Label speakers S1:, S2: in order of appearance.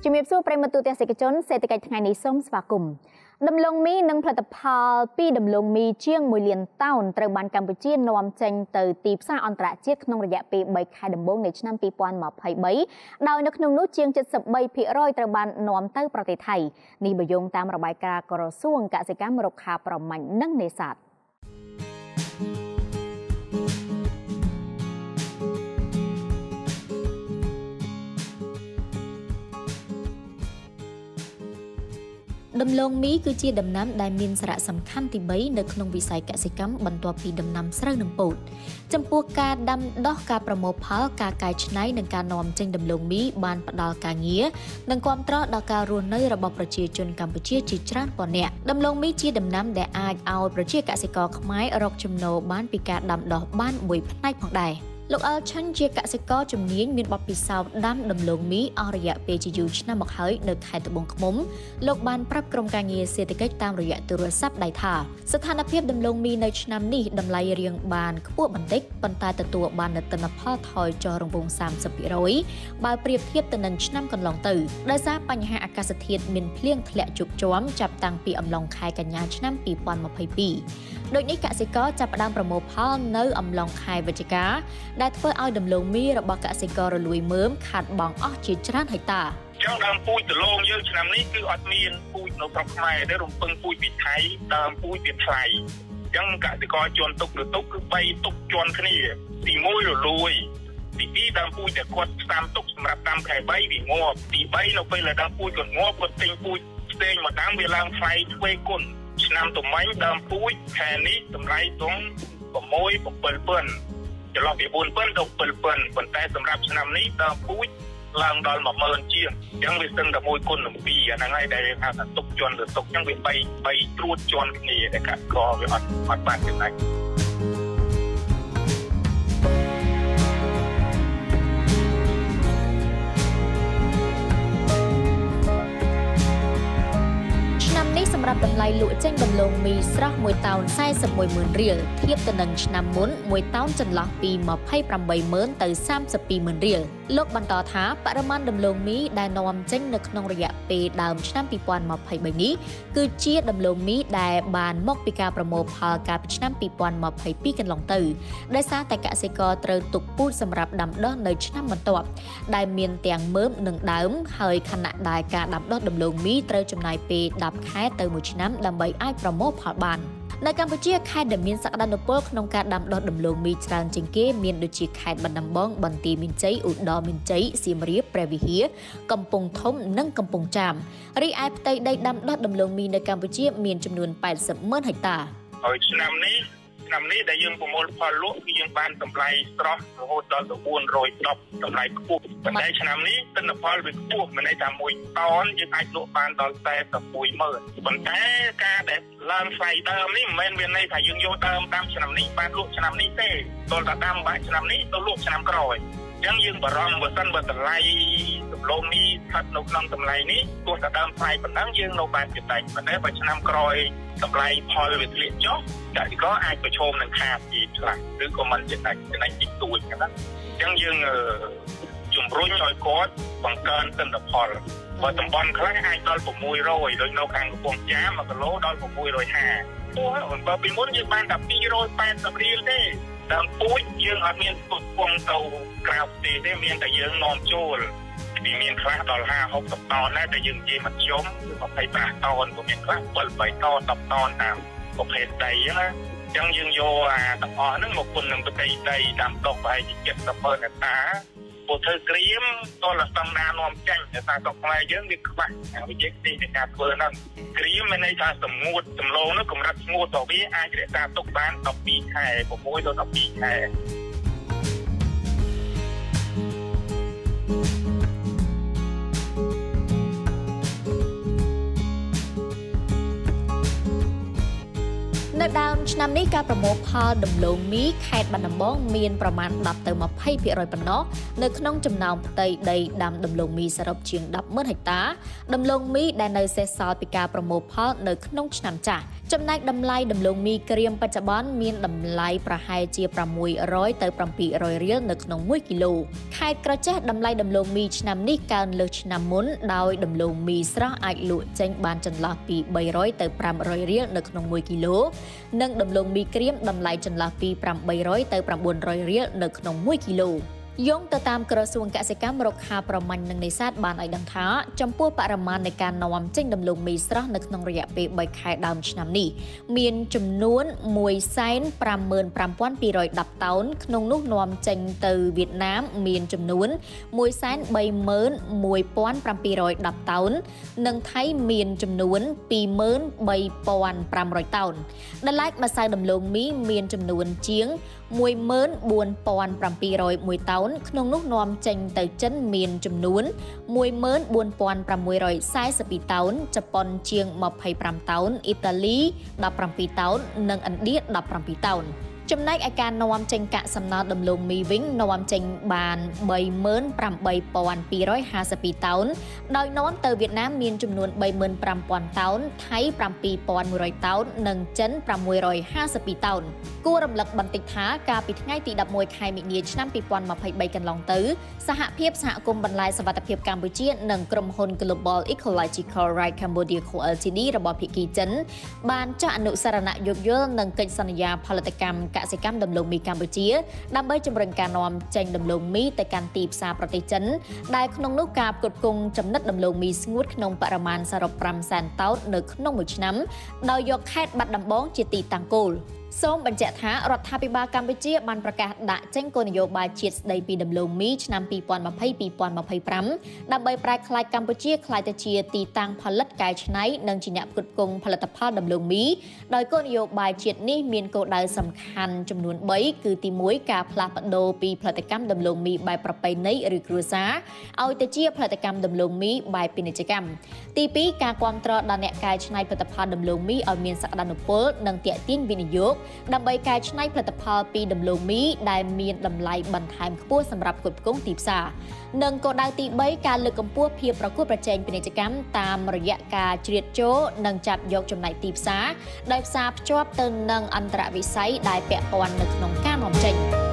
S1: ជំរាបសួរប្រិយមិត្តទូទាំងសេចក្ដីសេដ្ឋកិច្ចថ្ងៃនេះសូមស្វាគមន៍ដំឡូងមីនិងផលិតផលពីដំឡូងមីជាង1លានតោនត្រូវបានកម្ពុជានាំចេញទៅទីផ្សារអន្តរជាតិក្នុងរយៈពេល3ខែដំបូងនៃឆ្នាំ2023ដោយនៅក្នុងនោះជាង 73% ត្រូវបាននាំទៅប្រទេសថៃនេះបើយោងតាមរបាយការណ៍ក្រសួងកសិកម្មរុក្ខាប្រមាញ់និងនេសាទដំឡូងមីគឺជាដំណាំដែលមានសារៈសំខាន់ទី3នៅក្នុងវិស័យកសិកម្មបន្ទាប់ពីដំណាំស្រូវនិងពោតចំពោះការដាំដុះការប្រមូលផលការកែច្នៃនិងការនាំចេញដំឡូងមីបានផ្ដល់ការងារនិងគាំទ្រដល់ការរស់នៅរបស់ប្រជាជនកម្ពុជាជាច្រើនពាន់នាក់ដំឡូងមីជាដំណាំដែលអាចឲ្យប្រជាកសិករខ្មែររកចំណូលបានពីការដាំដុះបានមួយផ្នែកផងដែរលោកអលឆាន់ជាកសិករជំនាញមានបទពិសោធន៍ដាំដំឡូងមីអស់រយៈពេលជាយូរឆ្នាំមកហើយនៅខេត្តត្បូងឃ្មុំលោកបានប្រាប់ក្រុមការងារសេដ្ឋកិច្ចតាមរយៈទូរស័ព្ទដៃថាស្ថានភាពដំឡូងមីនៅឆ្នាំនេះតម្លៃរៀងបានខ្ពស់បន្តិចប៉ុន្តែទទួលបាននូវទិន្នផលថយចុះរង្វង់ 30% បើប្រៀបធៀបទៅនឹងឆ្នាំកន្លងទៅដោយសារបញ្ហាអាកាសធាតុមានភ្លៀងធ្លាក់ជោគជាំចាប់តាំងពីអំឡុងខែកញ្ញាឆ្នាំ2022ដូចនេះកសិករចាប់ផ្ដើមប្រមូលផលនៅអំឡុងខែវិច្ឆិកាដែលធ្វើឲ្យដំឡូងមីរបស់កសិកររលួយមើមខាតបង់អស់ជាច្រើនហិកតា
S2: ចឹងដើមពូជដលងយើងឆ្នាំនេះគឺអត់មានពូជនៅស្រុកខ្មែរទេរំពឹងពូជពីថៃដើមពូជពីថ្លៃចឹងកសិករជន់ទុកគឺ3ទុកជន់គ្នាទី1រលួយទី2ដើមពូជដែលគាត់ស្ដាំទុកសម្រាប់តាមខែ3វាងាប់ទី3នៅពេលដែលដើមពូជគាត់ងាប់គាត់ទិញពូជផ្សេងមកដើមវាឡើងថ្លៃទ្វេគុណឆ្នាំទំមិញដើមពូជខែនេះតម្លៃទង6-7,000ចន្លោះពី4,000 ទៅ 7,000 ប៉ុន្តែសម្រាប់ឆ្នាំនេះដើមពូជឡើងដល់ 10,000 ជាងអញ្ចឹងវាស្ទឹងតែ1គុណ7អាហ្នឹងហើយដែលហៅថាទុកជន់ឬទុកអញ្ចឹងវា3ត្រួតជន់គ្នាដែលកសិករវាអត់បានចំណេញ
S1: សម្រាប់តម្លៃលក់ចេញដំឡូងមីស្រស់1តោន 41,000 រៀលធៀបទៅនឹងឆ្នាំមុន1តោនចន្លោះពី 28,000 ទៅ 32,000 រៀលលោកបន្តថាបរិមាណដំឡូងមីដែលនាំចេញនៅក្នុងរយៈពេលដើមឆ្នាំ2023នេះគឺជាដំឡូងមីដែលបានមកពីការប្រមូលផលកាលពីឆ្នាំ2022កន្លងទៅដោយសារតែកសិករត្រូវទុកពូជសម្រាប់ដាំដុះនៅឆ្នាំបន្ទាប់ដែលមានទាំងមើមនិងដើមហើយខណៈដែលការដាំដុះដំឡូងមីត្រូវចំណាយពេល10ខែទៅ1ឆ្នាំដើម្បីអាចប្រមូលផលបាននៅកម្ពុជាខេត្តដែលមានសក្តានុពលក្នុងការដាំដុះដំឡូងមីច្រើនជាងគេមានដូចជាខេត្តបាត់ដំបងបន្ទាយមានជ័យឧត្តរមានជ័យសៀមរាបព្រះវិហារកំពង់ធំនិងកំពង់ចាមរីឯផ្ទៃដីដាំដុះដំឡូងមីនៅកម្ពុជាមានចំនួន 80,000 ហិកតា
S2: ហើយឆ្នាំនេះដែលយើងប្រមូលផលលក់គឺយើងបានតម្លៃស្រស់រហូតដល់ទៅ410តម្លៃខ្ពស់ប៉ុន្តែឆ្នាំនេះទិន្នផលវាខ្ពស់មិនន័យថា1តោនយើងអាចលក់បានដល់តែ110,000ប៉ុន្តែការដែលឡើងថ្លៃដើមនេះមិនមែនមានន័យថាយើងយកដើមតាមឆ្នាំនេះបានលក់ឆ្នាំនេះទេតើតាដើមបាក់ឆ្នាំនេះទៅលក់ឆ្នាំក្រោយអញ្ចឹងយើងបារម្ភបើសិនបើតម្លៃដំឡូងមីស្ថិតនៅក្នុងតម្លៃនេះទោះតែដើមថ្លៃប៉ុណ្ណឹងយើងនៅបានចំណេញប៉ុន្តែបើឆ្នាំក្រោយតម្លៃផលវាធ្លាក់ចុះកសិករអាចប្រឈមនឹងខាតជាខ្លះឬក៏មិនចំណេញតិចតួចណាអញ្ចឹងយើងជំរុញឲ្យគាត់បង្កើនទិន្នផលបើតំបន់ខ្លះអាចដល់600ដូចនៅខាងកំពង់ចាម1គីឡូដល់650ពោះបើពីមុនយើងបានតែ280រៀលទេដើមពូជយើងអត់មានទុកពងទៅក្រៅប្រទេសទេមានតែយើងនាំចូលវាមានខ្លះដល់50-60តោនដែរតែយើងនិយាយមកខ្ញុំគឺ25តោនក៏មានខ្លះ7-8តោន10តោនតាមប្រភេទដីណាអញ្ចឹងយើងយកអាទាំងអស់ហ្នឹងមកគុណនឹងប្រទេសដីតាមដុះប្រហែលជា70,000ហិកតាពលធ្វើក្រៀមតលសំណានាំចាញ់តែថាស្រុកខ្មែរយើងវាខ្វះវិជាទីនៃការធ្វើហ្នឹងក្រៀមមានន័យថាសម្ងួតសម្លងនោះកម្រិតស្ងួតរបស់វាអាចរក្សាទុកបាន12ខែ6ដល់12ខែនៅដើមឆ្នាំនេះការប្រមូលផលដំឡូងមីខេត្តបាត់ដំបងមានប្រមាណ10ទៅ20% ប៉ុណ្ណោះនៅក្នុងចំណោមផ្ទៃដីដាំដំឡូងមីសរុបជាង 10,000 ហិកតាដំឡូងមីដែលនៅសេសសល់ពីការប្រមូលផលនៅក្នុងឆ្នាំចាស់
S1: ចំណែកតម្លៃដំឡូងមីក្រៀមបច្ចុប្បន្នមានតម្លៃប្រហែលជា600ទៅ700រៀលនៅក្នុង1គីឡូខេត្តក្រចេះតម្លៃដំឡូងមីឆ្នាំនេះកើនលើសឆ្នាំមុនដោយដំឡូងមីស្រស់អាចលក់ចេញបានចន្លោះពី300ទៅ500រៀលនៅក្នុង1គីឡូនិងដំឡូងមីក្រៀមតម្លៃចន្លោះពី800ទៅ900រៀលនៅក្នុង1គីឡូយោងទៅតាមក្រសួងកសិកម្មរុក្ខាប្រមាញ់និងនេសាទបានឲ្យដឹងថាចំពោះបរិមាណនៃការនាំចេញដំឡូងមីស្រស់នៅក្នុងរយៈពេល3ខែដើមឆ្នាំនេះមានចំនួន155,210តោនក្នុងនោះនាំចេញទៅវៀតណាមមានចំនួន131,710តោននិងថៃមានចំនួន23,500តោនដែលឡែកម្សៅដំឡូងមីមានចំនួនជាង14,701 តោនក្នុងនោះនាំចេញទៅចិនមានចំនួន14,642 តោនជប៉ុនជាង25តោនអ៊ីតាលី17តោននិងឥណ្ឌា17តោនចំណែកឯការនាំចេញកាកសំណល់ដំឡូងមីវិញនាំចេញបាន38,252 តោនដោយនាំទៅវៀតណាមមានចំនួន35,000 តោនថៃ7,100 តោននិងចិន652 តោនគួររំលឹកបន្តិចថាកាលពីថ្ងៃទី11ខែមិនិនាឆ្នាំ2023កន្លងទៅសហភាពសហគមន៍បន្លែសុវត្ថិភាពកម្ពុជានិងក្រុមហ៊ុន Global Ecological Right Cambodia Co Ltd របស់ភាគីចិនបានចុះអនុស្សរណៈយោគយល់និងកិច្ចសន្យាផលិតកម្មកសិកម្មដំឡូងមីកម្ពុជាដើម្បីជំរុញការនាំចេញដំឡូងមីទៅកាន់ទីផ្សារប្រទេសចិនដែលក្នុងនោះការផ្គត់ផ្គង់ចំណិតដំឡូងមីស្ងួតក្នុងបរិមាណសរុប5សែនតោននៅក្នុងមួយឆ្នាំដោយយកខេត្តបាត់ដំបងជាទីតាំងគោលសូមបញ្ជាក់ថារដ្ឋាភិបាលកម្ពុជាបានប្រកាសដាក់ចេញគោលនយោបាយជាតិស្តីពីដំឡូងមីឆ្នាំ2020-2025ដើម្បីប្រែក្លាយកម្ពុជាក្លាយទៅជាទីតាំងផលិតកែច្នៃនិងជាអ្នកផ្គត់ផ្គង់ផលិតផលដំឡូងមីដោយគោលនយោបាយជាតិនេះមានគោលដៅសំខាន់ចំនួន3គឺទី1ការផ្លាស់ប្ដូរពីផលិតកម្មដំឡូងមីបែបប្រពៃណីឬគ្រួសារឲ្យទៅជាផលិតកម្មដំឡូងមីបែបពាណិជ្ជកម្មទី2ការគាំទ្រដល់អ្នកកែច្នៃផលិតផលដំឡូងមីឲ្យមានសក្តានុពលនិងទាក់ទាញវិនិយោគដើម្បីកែច្នៃផលិតផលពីដំឡូងមីដែលមានតម្លៃបន្ថែមខ្ពស់សម្រាប់ផ្គត់ផ្គង់ទីផ្សារនិងគោលដៅទី3ការលើកកម្ពស់ភាពប្រកួតប្រជែងពាណិជ្ជកម្មតាមរយៈការជ្រៀតចូលនិងចាប់យកចំណែកទីផ្សារដោយផ្សារភ្ជាប់ទៅនឹងអន្តរវិស័យដែលពាក់ព័ន្ធនៅក្នុងការនាំចេញ